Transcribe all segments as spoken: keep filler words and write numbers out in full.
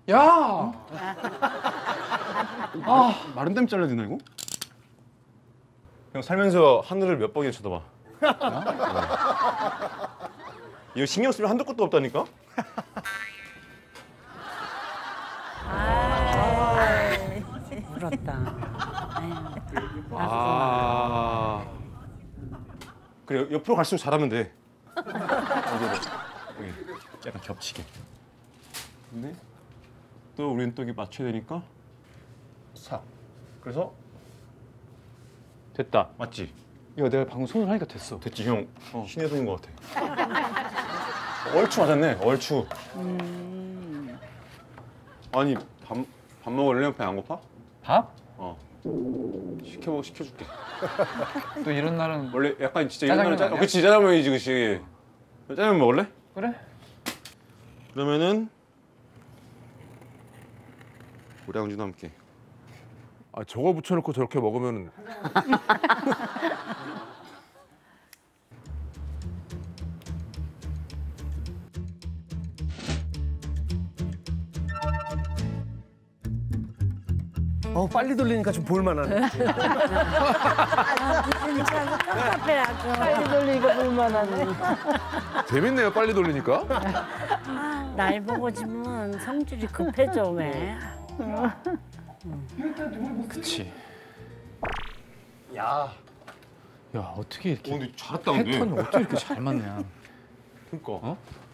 야! 아, 마른 땀 잘라야 되나 이거? 형 살면서 하늘을 몇 번이나 쳐다봐. 어. 이거 신경 쓰면 한두 것도 없다니까? 부럽다. 아. 그래, 옆으로 갈수록 잘하면 돼. 어디로? 여기 약간 겹치게. 근데 또 우리는 또 이게 맞춰야 되니까 싹. 그래서 됐다. 맞지? 이거 내가 방금 손을 하니까 됐어. 됐지 형. 어. 신의 손인 것 같아. 얼추 맞았네. 얼추. 음. 아니 밥, 밥 먹을래? 배 안 고파? 밥? 어. 시켜 시켜줄게. 또 이런 날은 원래 약간 진짜 짜장면 옛날에 짜. 아니야? 어, 그치 짜장면이지 그치. 짜장면 먹을래? 그래? 그러면은 우리 양준과 함께. 아 저걸 붙여놓고 저렇게 먹으면 어 빨리 돌리니까 좀 볼만하네. 카페 아주 빨리 돌리고 볼만하네. 재밌네요. 빨리 돌리니까. 날 보고 지면 성질이 급해져 왜? 그치. 야. 야, 어떻게 이렇게 어, 근데 잘했다 근데. 패턴이 어떻게 이렇게 잘 맞냐. 그니까. 어?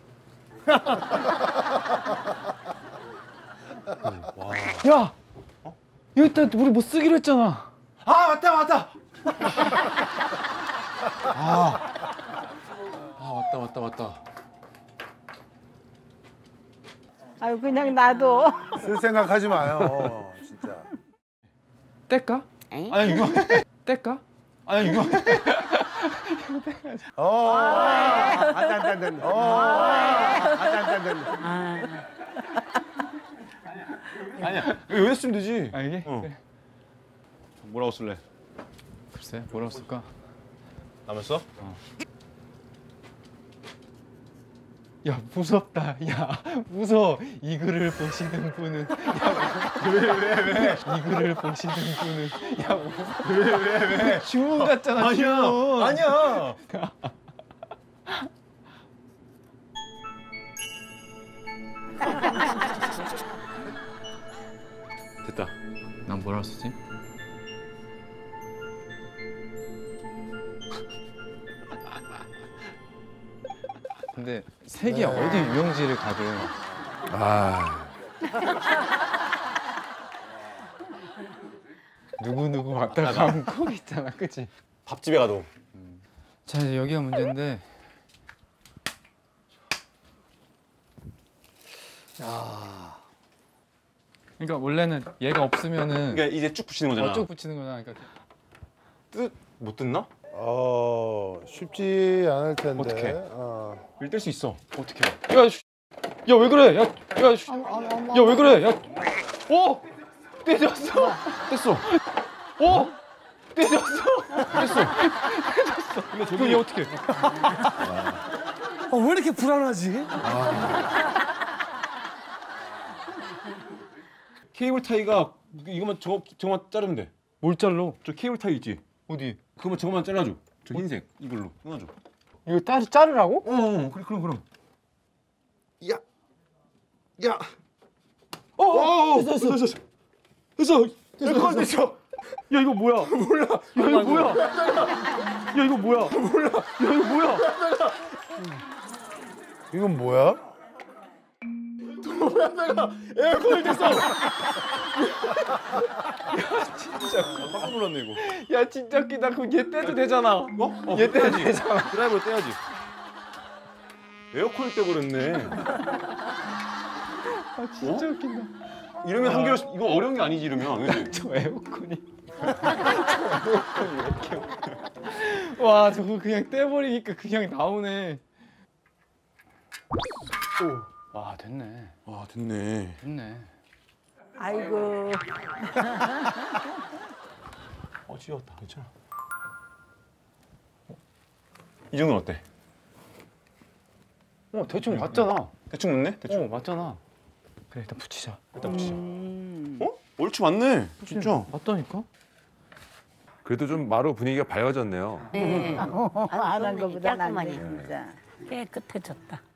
와. 야! 어? 이거 일단 우리 뭐 쓰기로 했잖아. 아 맞다 맞다. 아. 아 맞다 맞다 맞다. 아유 그냥 놔둬. 쓸 생각하지 마요. 진짜. 뗄까? 아니 이거. 뗄까? 아니 이거. 어. 안돼 안돼 안돼. 어. 안돼 안돼 안돼. 아, 아니야. 이거 여기다 쓰면 되지. 아 이게? 어. 그래. 뭐라고 쓸래? 글쎄, 뭐라고 쓸까? 남았어? 야, 무섭다. 야, 무서워. 이 글을 보시는 분은 왜 왜 왜? 이 글을 보시는 분은 야, 왜 왜 왜? 주문 같잖아. 주문. 아니야. 됐다. 난 뭐라고 쓰지? 근데 색이 어디 유영지를 가든 아 누구 누구 왔다 가면 꼭 있잖아, 그치? 밥집에 가도. 자, 이제 여기가 문제인데. 야. 그러니까 원래는 얘가 없으면은 그러니까 이제 쭉 붙이는 거잖아. 어쩌고 붙이는 거잖아. 그러니까 뜻 못 듣나? 어 쉽지 않을 텐데. 어떡해. 어. 일 뗄 수 있어. 어떻게? 야, 야 왜 그래? 야, 야, 야 왜 그래? 야, 오, 떼졌어. 뗐어. 오, 떼졌어. 뗐어. 근데 저기 얘 어떻게? 어, 왜 이렇게 불안하지? 케이블 타이가 이거만 저거 저거만 자르면 돼. 뭘 잘로? 저 케이블 타이 있지? 어디? 그거만 저거만 잘라줘. 저 흰색 이걸로 끊어줘. 이거 따로 자르라고? 어, 어 그래 그럼 그럼. 야, 야. 어, 어, 됐어 됐어 됐어 됐어 됐어 됐어. 야 이거 뭐야? 몰라. 야 이거 뭐야? 야 이거 뭐야? 몰라. 야 이거 뭐야? 이건 뭐야? 에어컨이 됐어. 진짜 깜짝 놀랐네 이거. 야 진짜 웃기다. 그럼 얘 떼도 되잖아. 어? 어 얘 떼도 떼야지. 되잖아. 드라이버로 떼야지. 에어컨을 떼버렸네. 아 진짜 어? 웃긴다. 이러면 한 개로 이거 어려운 게 아니지 이러면. 그치? 저 에어컨이. 저 에어컨이 왜 이렇게 웃겨. 와 저거 그냥 떼버리니까 그냥 나오네. 오. 와 됐네. 와 됐네. 됐네. 아이고. 어 지웠다. 괜찮아. 이 정도는 어때? 어 대충 맞잖아. 대충 맞네? 대충. 어 맞잖아. 그래 일단 붙이자. 일단 붙이자. 어? 옳지 맞네. 진짜. 맞다니까? 그래도 좀 마루 분위기가 밝아졌네요. 네. 안 한 거보다 깔끔하게. 낫네 진짜. 깨끗해졌다.